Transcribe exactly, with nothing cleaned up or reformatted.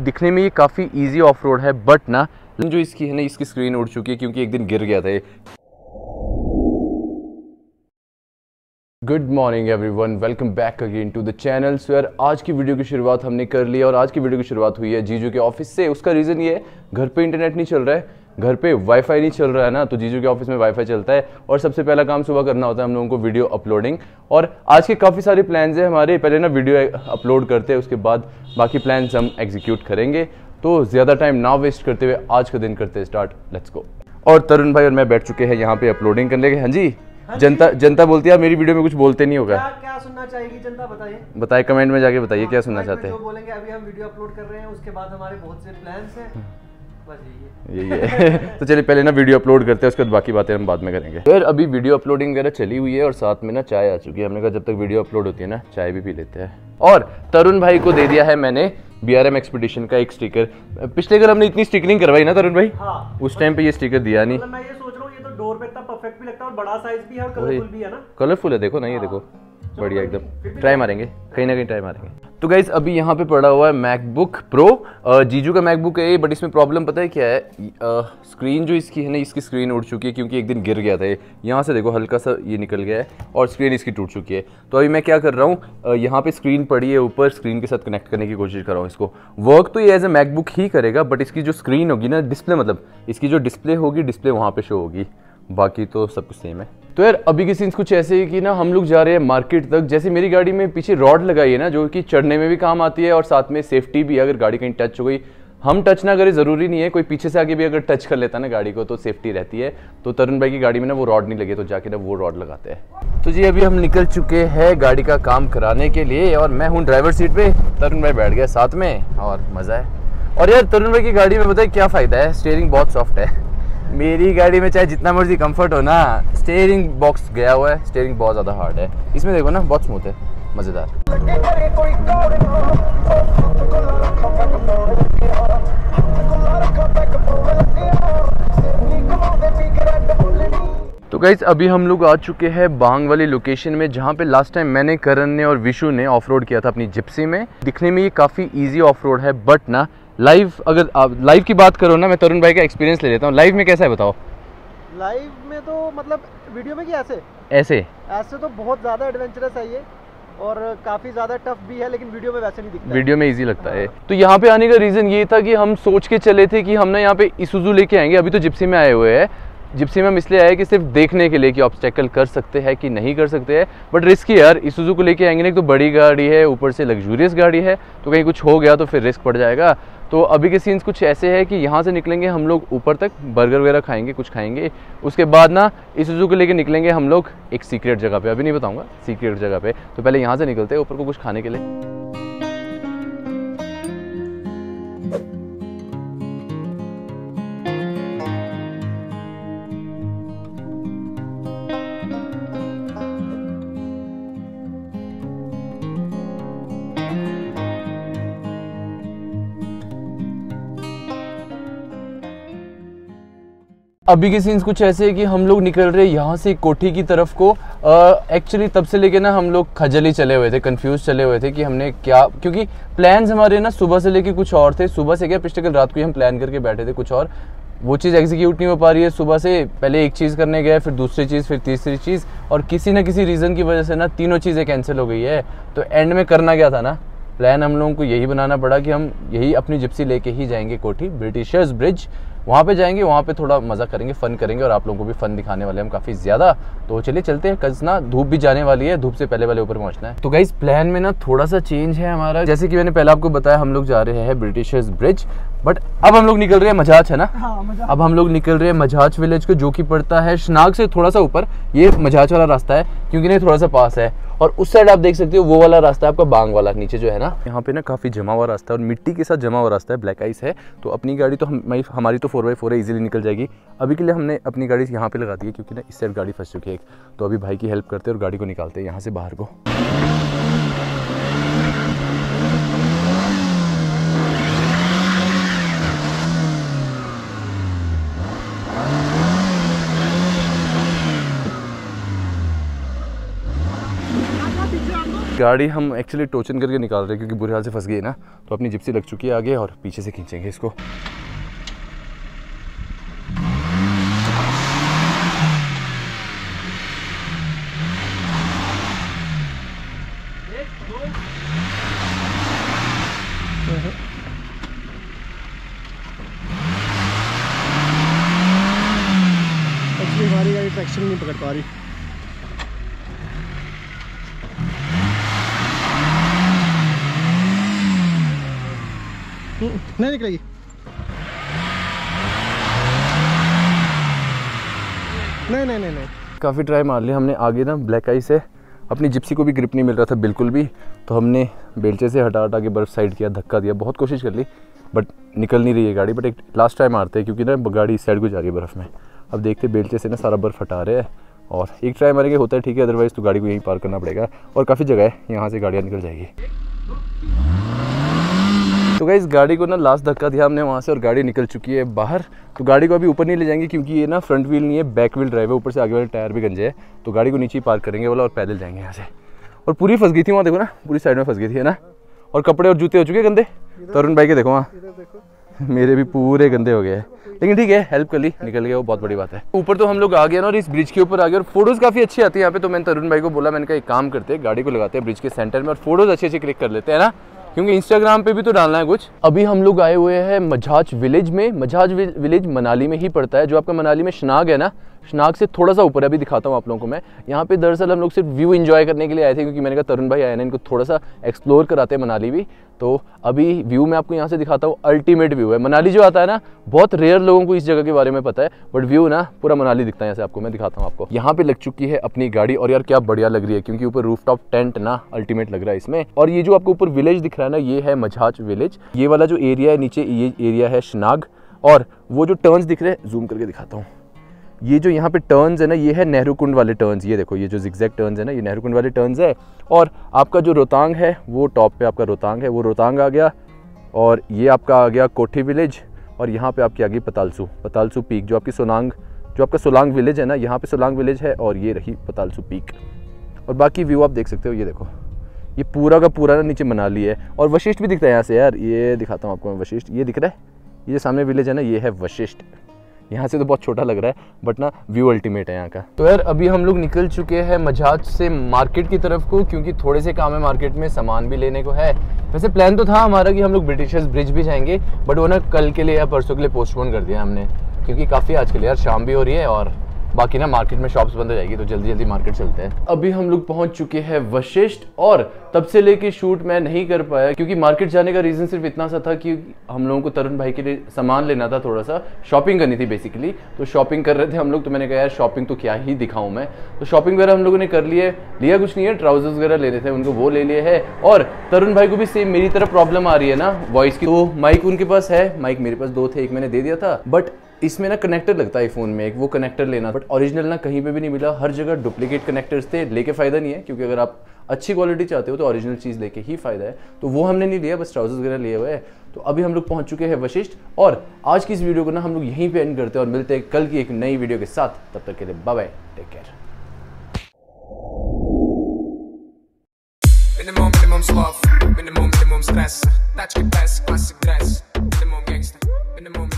दिखने में ये काफ़ी इजी ऑफ रोड है, बट ना जो इसकी है ना इसकी स्क्रीन उड़ चुकी है क्योंकि एक दिन गिर गया था ये। Good morning everyone, welcome back again to the channel. So यार आज की वीडियो की शुरुआत हमने कर ली और आज की वीडियो की शुरुआत हुई है जीजू के ऑफिस से। उसका रीज़न ये है, घर पे इंटरनेट नहीं चल रहा है, घर पे वाईफाई नहीं चल रहा है ना, तो जीजू के ऑफिस में वाईफाई चलता है और सबसे पहला काम सुबह करना होता है हम लोगों को वीडियो अपलोडिंग। और आज के काफ़ी सारे प्लान्स हैं हमारे, पहले ना वीडियो अपलोड करते हैं, उसके बाद बाकी प्लान्स हम एग्जीक्यूट करेंगे। तो ज़्यादा टाइम ना वेस्ट करते हुए आज का दिन करते हैं स्टार्ट, लेट्स गो। और तरुण भाई और मैं बैठ चुके हैं यहाँ पे अपलोडिंग करने के। हाँ जी, हाँ जनता जनता बोलती है मेरी वीडियो में कुछ बोलते नहीं होगा। क्या, क्या सुनना चाहेगी जनता, बताइए बताइए कमेंट में जाके बताइए क्या सुनना चाहते हैं। जो बोलेंगे अभी हम वीडियो अपलोड कर रहे हैं, उसके बाद हमारे बहुत से प्लान्स हैं, बस यही यही है। तो चलिए पहले ना वीडियो अपलोड करते हैं, उसके बाद बाकी बातें हम बाद में करेंगे। फिर अभी वीडियो अपलोडिंग वगैरह चली हुई है और साथ में ना चाय आ चुकी है। हमने कहा जब तक वीडियो अपलोड होती है ना चाय भी पी लेते हैं। और तरुण भाई को दे दिया है मैंने बी आर एम एक्सपीडिशन का एक स्टिकर। पिछले बार हमने इतनी स्टिकरिंग करवाई ना तरुण भाई, हाँ, उस टाइम पे ये स्टिकर दिया नहीं। मैं ये सोच रहा हूँ ये तो डोर पे इतना परफेक्ट भी लगता है और बड़ा साइज भी है और कलरफुल भी है ना। कलरफुल है, देखो ना ये देखो, बढ़िया एकदम। ट्राई मारेंगे, कहीं ना कहीं ट्राई मारेंगे। तो गाइज अभी यहाँ पे पड़ा हुआ है मैकबुक प्रो, जीजू का मैकबुक है ये, बट इसमें प्रॉब्लम पता है क्या है, आ, स्क्रीन जो इसकी है ना इसकी स्क्रीन उड़ चुकी है क्योंकि एक दिन गिर गया था ये। यहाँ से देखो हल्का सा ये निकल गया है और स्क्रीन इसकी टूट चुकी है। तो अभी मैं क्या कर रहा हूँ, यहाँ पे स्क्रीन पड़ी है ऊपर, स्क्रीन के साथ कनेक्ट करने की कोशिश कर रहा हूँ इसको। वर्क तो ये एज ए मैकबुक ही करेगा, बट इसकी जो स्क्रीन होगी ना, डिस्प्ले मतलब इसकी जो डिस्प्ले होगी, डिस्प्ले वहाँ पे शो होगी, बाकी तो सब कुछ सेम है। तो यार अभी के सीन्स कुछ ऐसे ही कि ना हम लोग जा रहे हैं मार्केट तक। जैसे मेरी गाड़ी में पीछे रॉड लगाई है ना, जो कि चढ़ने में भी काम आती है और साथ में सेफ्टी भी, अगर गाड़ी कहीं टच हो गई, हम टच ना करें ज़रूरी नहीं है, कोई पीछे से आके भी अगर टच कर लेता है ना गाड़ी को तो सेफ्टी रहती है। तो तरुण भाई की गाड़ी में ना वो रॉड नहीं लगे, तो जाके ना वो रॉड लगाते हैं। तो जी अभी हम निकल चुके हैं गाड़ी का काम कराने के लिए और मैं हूँ ड्राइवर सीट पे, तरुण भाई बैठ गया साथ में और मज़ा है। और यार तरुण भाई की गाड़ी में बताए क्या फ़ायदा है, स्टीयरिंग बहुत सॉफ्ट है। मेरी गाड़ी में चाहे जितना मर्जी कंफर्ट हो ना, स्टीयरिंग बॉक्स गया हुआ है, स्टीयरिंग बहुत ज़्यादा हार्ड है। इसमें देखो ना बहुत स्मूथ है, मज़ेदार। तो गाइस अभी हम लोग आ चुके हैं बांग वाली लोकेशन में, जहाँ पे लास्ट टाइम मैंने, करण ने और विशु ने ऑफ रोड किया था अपनी जिप्सी में। दिखने में ये काफ़ी इजी ऑफ रोड है, बट ना लाइव, अगर आप लाइव की बात करो ना, मैं तरुण भाई का एक्सपीरियंस ले लेता हूँ। लाइव में कैसा है बताओ? लाइव में तो मतलब वीडियो में क्या ऐसे ऐसे ऐसे तो बहुत ज़्यादा एडवेंचरस है ये और काफ़ी ज़्यादा टफ भी है, लेकिन वीडियो में वैसे नहीं दिखता, वीडियो में इजी लगता है। तो यहाँ पे आने का रीज़न ये था कि हम सोच के चले थे कि हम ना यहाँ पे इसूजू लेके आएंगे। अभी तो जिप्सी में आए हुए हैं, जिप्सी में हम इसलिए आए कि सिर्फ देखने के लिए कि ऑब्स्टेकल कर सकते हैं कि नहीं कर सकते हैं, बट रिस्की यार। इसूजू को लेके आएंगे ना, तो बड़ी गाड़ी है, ऊपर से लग्जूरियस गाड़ी है, तो कहीं कुछ हो गया तो फिर रिस्क पड़ जाएगा। तो अभी के सीन्स कुछ ऐसे हैं कि यहाँ से निकलेंगे हम लोग ऊपर तक, बर्गर वगैरह खाएंगे, कुछ खाएंगे, उसके बाद ना इसूजू को लेके निकलेंगे हम लोग एक सीक्रेट जगह पे, अभी नहीं बताऊँगा, सीक्रेट जगह पे। तो पहले यहाँ से निकलते हैं ऊपर को कुछ खाने के लिए। अभी के सीन्स कुछ ऐसे है कि हम लोग निकल रहे हैं यहाँ से कोठी की तरफ को। एक्चुअली तब से लेके ना हम लोग खजली चले हुए थे, कंफ्यूज चले हुए थे कि हमने क्या, क्योंकि प्लान्स हमारे ना सुबह से लेके कुछ और थे। सुबह से क्या, पिछले कल रात को ही हम प्लान करके बैठे थे कुछ और, वो चीज़ एग्जीक्यूट नहीं हो पा रही है। सुबह से पहले एक चीज़ करने गए, फिर दूसरी चीज़, फिर तीसरी चीज़, और किसी न किसी रीज़न की वजह से ना तीनों चीज़ें कैंसिल हो गई है। तो एंड में करना क्या था ना, प्लान हम लोगों को यही बनाना पड़ा कि हम यही अपनी जिप्सी लेके ही जाएंगे कोठी, ब्रिटिशर्स ब्रिज, वहाँ पे जाएंगे, वहाँ पे थोड़ा मज़ा करेंगे, फ़न करेंगे और आप लोगों को भी फ़न दिखाने वाले हम काफ़ी ज़्यादा। तो चलिए चलते हैं, कल ना धूप भी जाने वाली है, धूप से पहले वाले ऊपर पहुँचना है। तो गाइस प्लान में ना थोड़ा सा चेंज है हमारा, जैसे कि मैंने पहले आपको बताया हम लोग जा रहे हैं ब्रिटिशर्स ब्रिज, बट अब हम लोग निकल रहे हैं मजाज, है ना? हाँ, मजाज। अब हम लोग निकल रहे हैं मजाज विलेज को, जो कि पड़ता है शनाग से थोड़ा सा ऊपर। ये मजाज वाला रास्ता है क्योंकि नहीं थोड़ा सा पास है, और उस साइड आप देख सकते हो वो वाला रास्ता है आपका बांग वाला, नीचे जो है ना, यहाँ पे ना काफ़ी जमा हुआ रास्ता है और मिट्टी के साथ जमा हुआ रास्ता है, ब्लैक आइस है। तो अपनी गाड़ी तो हम, हमारी तो फोर बाई फोर है, इजीली निकल जाएगी। अभी के लिए हमने अपनी गाड़ी यहाँ पे लगा दी है क्योंकि ना इस साइड गाड़ी फंस चुकी है। तो अभी भाई की हेल्प करते हैं और गाड़ी को निकालते हैं यहाँ से बाहर को। गाड़ी हम एक्चुअली टोचन करके निकाल रहे हैं क्योंकि बुरे हाल से फंस गई है ना, तो अपनी जिप्सी लग चुकी है आगे और पीछे से खींचेंगे इसको। एक्चुअली हमारी गाड़ी ट्रैक्शन नहीं पकड़ पा रही। नहीं निकलेगी। नहीं नहीं नहीं नहीं काफ़ी ट्राई मार लिया हमने आगे ना, ब्लैक आई से अपनी जिप्सी को भी ग्रिप नहीं मिल रहा था बिल्कुल भी, तो हमने बेलचे से हटा हटा के बर्फ साइड किया, धक्का दिया, बहुत कोशिश कर ली बट निकल नहीं रही है गाड़ी। बट एक लास्ट टाइम मारते हैं क्योंकि ना गाड़ी इस साइड को जा रही है बर्फ़ में। अब देखते बेलचे से ना सारा बर्फ हटा रहे हैं और एक ट्राई मारेंगे, होता है ठीक है, अदरवाइज़ तो गाड़ी को यहीं पार करना पड़ेगा और काफ़ी जगह है, यहाँ से गाड़ियाँ निकल जाएगी। तो गाइस गाड़ी को ना लास्ट धक्का दिया हमने वहाँ से और गाड़ी निकल चुकी है बाहर। तो गाड़ी को अभी ऊपर नहीं ले जाएंगे क्योंकि ये ना फ्रंट व्हील नहीं है, बैक व्हील ड्राइव है, ऊपर से आगे वाले टायर भी गंजे है, तो गाड़ी को नीचे ही पार्क करेंगे वाला और पैदल जाएंगे यहाँ से। और पूरी फंस गई थी वहाँ, देखो ना पूरी साइड में फंस गई थी है ना, और कपड़े और जूते हो चुके गंदे। तरुण भाई के देखो वहाँ, मेरे भी पूरे गंदे हो गए हैं, लेकिन ठीक है हेल्प कर ली, निकल गया, वो बहुत बड़ी बात है। ऊपर तो हम लोग आ गए ना और इस ब्रिज के ऊपर आ गए और फोटोज काफी अच्छी आती है यहाँ पे। तो मैंने तरुण भाई को बोला, मैंने कहा एक काम करते हैं, गाड़ी को लगाते हैं ब्रिज के सेंटर में और फोटोज अच्छे अच्छे क्लिक कर लेते हैं ना, क्योंकि इंस्टाग्राम पे भी तो डालना है कुछ। अभी हम लोग आए हुए हैं मझाज विलेज में। मझाज विलेज मनाली में ही पड़ता है, जो आपका मनाली में शनाग है ना, शनाग से थोड़ा सा ऊपर है। अभी दिखाता हूँ आप लोगों को मैं। यहाँ पे दरअसल हम लोग सिर्फ व्यू एंजॉय करने के लिए आए थे, क्योंकि मैंने कहा तरुण भाई आए ना, इनको थोड़ा सा एक्सप्लोर कराते हैं मनाली भी। तो अभी व्यू मैं आपको यहाँ से दिखाता हूँ, अल्टीमेट व्यू है। मनाली जो आता है ना, बहुत रेयर लोगों को इस जगह के बारे में पता है, बट व्यू ना पूरा मनाली दिखता है यहाँ से आपको। मैं दिखाता हूँ आपको। यहाँ पे लग चुकी है अपनी गाड़ी और यार क्या बढ़िया लग रही है, क्योंकि ऊपर रूफटॉप टेंट ना अल्टीमेट लग रहा है इसमें। और ये जो आपको ऊपर विलेज दिख रहा है ना, ये है मझाज विलेज। ये वाला जो एरिया है नीचे, ये एरिया है शनाग। और वो जो टर्न्स दिख रहे हैं, जूम करके दिखाता हूँ, ये जो यहाँ पे टर्न्स है ना, ये है नेहरू कुंड वाले टर्न्स। ये देखो, ये जो जिगजैग टर्न्स है ना, ये नेहरू कुंड वाले टर्न्स है। और आपका जो रोहतांग है, वो टॉप पे आपका रोहतांग है, वो रोहतांग आ गया। और ये आपका आ गया कोठी विलेज। और यहाँ पे आपकी आ गई पतालसू, पतालसू पीक, जो आपकी सोलांग, जो आपका सोलांग विलेज है ना, यहाँ पे सोलांग विलेज है और ये रही पतालसू पीक। और बाकी व्यू आप देख सकते हो, ये देखो, ये पूरा का पूरा ना नीचे मनाली है। और वशिष्ठ भी दिखता है यहाँ से यार, ये दिखाता हूँ आपको मैं, वशिष्ठ ये दिख रहा है, ये सामने विलेज है ना, ये है वशिष्ठ। यहाँ से तो बहुत छोटा लग रहा है बट ना व्यू अल्टीमेट है यहाँ का। तो यार अभी हम लोग निकल चुके हैं मझाज से मार्केट की तरफ को, क्योंकि थोड़े से काम है मार्केट में, सामान भी लेने को है। वैसे प्लान तो था हमारा कि हम लोग ब्रिटिशर्स ब्रिज भी जाएंगे, बट वो ना कल के लिए या परसों के लिए पोस्टपोन कर दिया हमने, क्योंकि काफ़ी आजकल यार शाम भी हो रही है और बाकी ना मार्केट में शॉप्स बंद हो जाएगी, तो जल्दी जल्दी मार्केट चलते हैं। अभी हम लोग पहुंच चुके हैं वशिष्ठ और तब से लेके शूट मैं नहीं कर पाया, क्योंकि मार्केट जाने का रीज़न सिर्फ इतना सा था कि हम लोगों को तरुण भाई के लिए सामान लेना था, थोड़ा सा शॉपिंग करनी थी बेसिकली। तो शॉपिंग कर रहे थे हम लोग, तो मैंने कहा यार शॉपिंग तो क्या ही दिखाऊं मैं। तो शॉपिंग वगैरह हम लोगों ने कर लिए, लिया कुछ नहीं है, ट्राउजर्स वगैरह लेने थे उनको, वो ले लिए है। और तरुण भाई को भी सेम मेरी तरफ प्रॉब्लम आ रही है ना वॉइस की, तो माइक उनके पास है, माइक मेरे पास दो थे, एक मैंने दे दिया था, बट इसमें ना कनेक्टर लगता है फ़ोन में, एक वो कनेक्टर लेना, बट ओरिजिनल ना कहीं पे भी नहीं मिला, हर जगह डुप्लीकेट कनेक्टर्स थे। लेके फ़ायदा नहीं है, क्योंकि अगर आप अच्छी क्वालिटी चाहते हो तो ओरिजिनल चीज़ लेके ही फ़ायदा है। तो वो हमने नहीं लिया, बस ट्राउजर्स वगैरह लिए हुए हैं। तो अभी हम लोग पहुंच चुके हैं वशिष्ठ, और आज की इस वीडियो को ना हम लोग यहीं पे एंड करते हैं और मिलते हैं कल की एक नई वीडियो के साथ। तब तक के लिए bye bye, take care. Minimum, minimum sloth, minimum, minimum stress. Tachki best, classic dress. Minimum gangster, minimum.